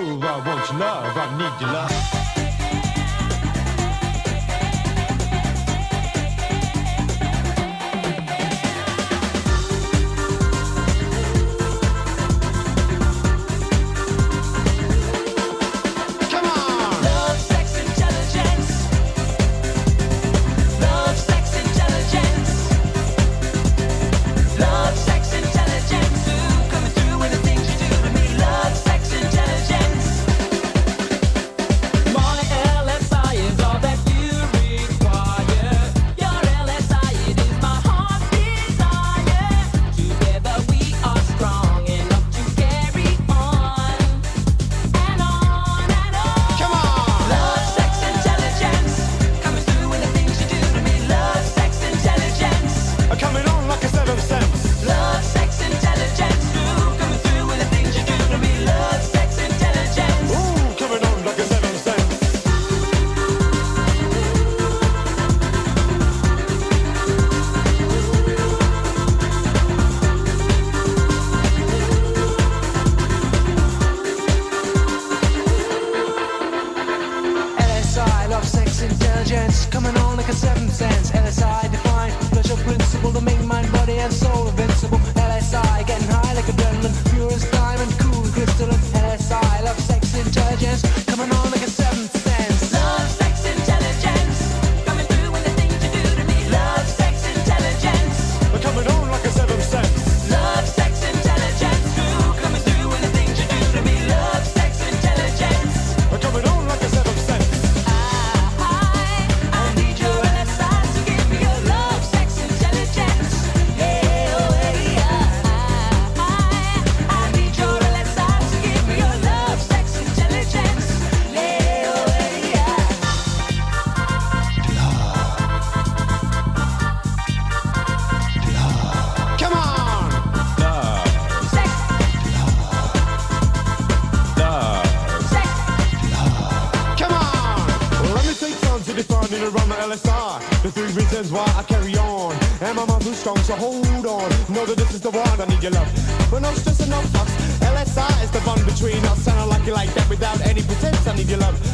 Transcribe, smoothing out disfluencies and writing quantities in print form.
move. I want your love, I need your love. Coming on like a seventh sense. LSI define pleasure principle to make mind, body and soul invincible. LSI getting high like adrenaline, pure as diamond, cool and crystalline. LSI love, sex, intelligence. Coming on like a seventh sense. Love, sex, intelligence. Coming through with the things you do to me. Love, sex, intelligence. We're coming on like a seventh sense. Love, sex, intelligence. Coming through with the things you do to me. Love, sex, intelligence. We're coming on like a seventh sense. Around the LSI, the three reasons why I carry on. And my mind's too strong, so hold on. Know that this is the one, I need your love. But no stress and no fuss. LSI is the bond between us. And I like you like that without any pretense. I need your love.